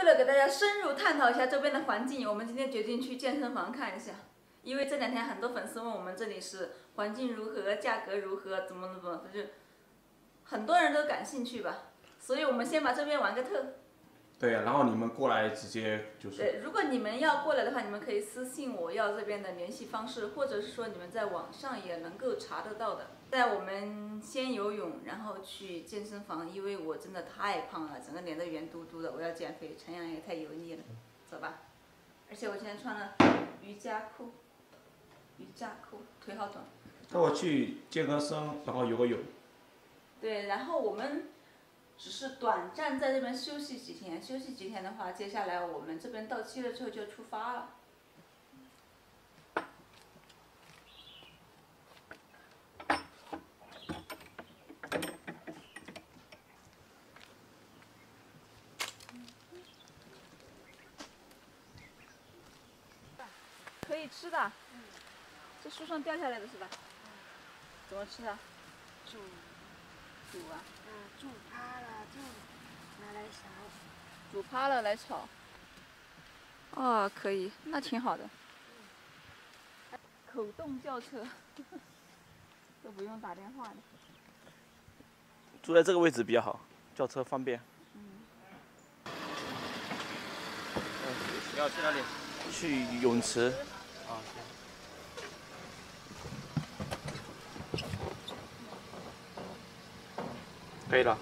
为了给大家深入探讨一下周边的环境，我们今天决定去健身房看一下。因为这2天很多粉丝问我们这里是环境如何、价格如何、怎么，就很多人都感兴趣吧。所以我们先把这边玩个特。 对啊，然后你们过来直接就是。 对，如果你们要过来的话，你们可以私信我要这边的联系方式，或者是说你们在网上也能够查得到的。在我们先游泳，然后去健身房，因为我真的太胖了，整个脸都圆嘟嘟的，我要减肥，陈阳也太油腻了，走吧。而且我今天穿了瑜伽裤，腿好短。 带我去健个身，然后游个泳。 对，然后我们只是短暂在这边休息几天，休息几天的话，接下来我们这边到期了之后就出发了。可以吃的，这树上掉下来的是吧？怎么吃的？ 煮啊？ 煮趴了就拿来炒。 煮趴了来炒。哦，可以，那挺好的。口动轿车，都不用打电话的。 住在这个位置比较好，叫车方便。 你要去哪里？ 去泳池。 啊，可以了。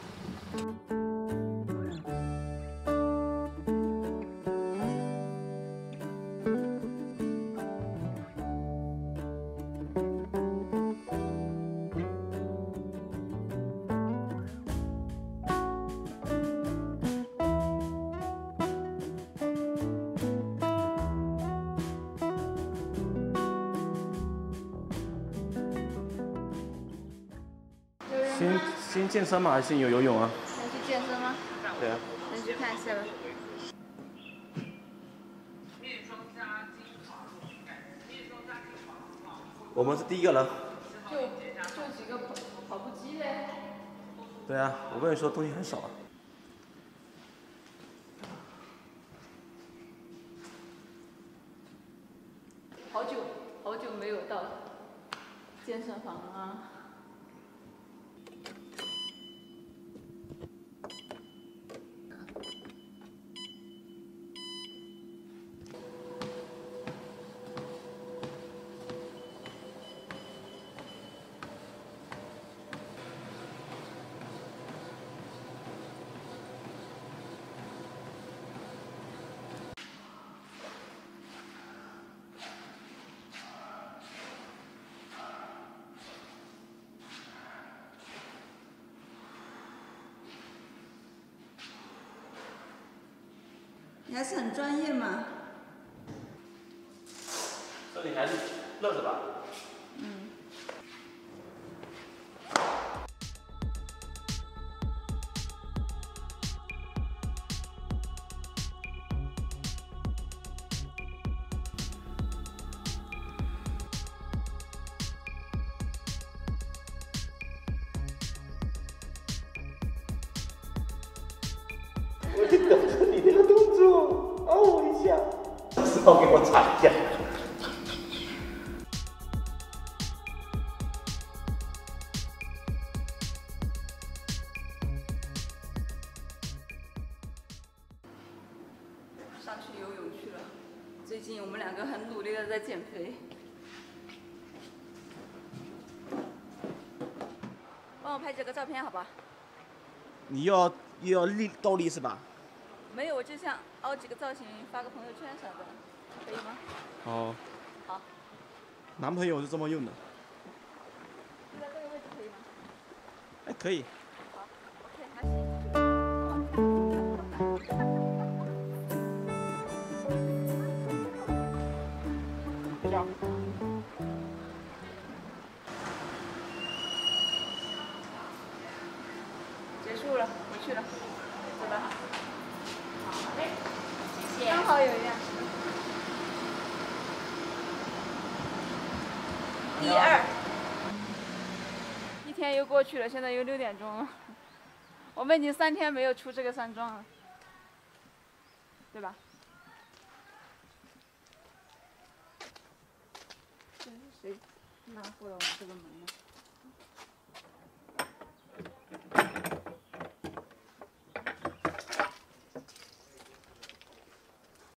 先健身吗？还是先游泳啊？ 先去健身吗？ 对啊。 先去看一下吧。 我们是第一个人。 就几个跑步机呗。 对啊，我跟你说东西很少啊。 好久没有到健身房了。你还是很专业嘛。 这里还是热的吧？我就等着你那个动作，哦一下，只好给我踩一下。 上去游泳去了。最近我们2个很努力的在减肥。帮我拍几个照片好吧？ 你又要倒立是吧？ 没有，我就想凹几个造型，发个朋友圈啥的，可以吗？ 哦。 好。 男朋友是这么用的。 就在这个位置可以吗？ 哎，可以。 好 ，OK， 还行。结束了，回去了，走了。好嘞，谢谢。刚好有一辆。第2。1天又过去了，现在又6点钟了。我们已经3天没有出这个山庄了。 对吧？这是谁拉过了我们这个门呢？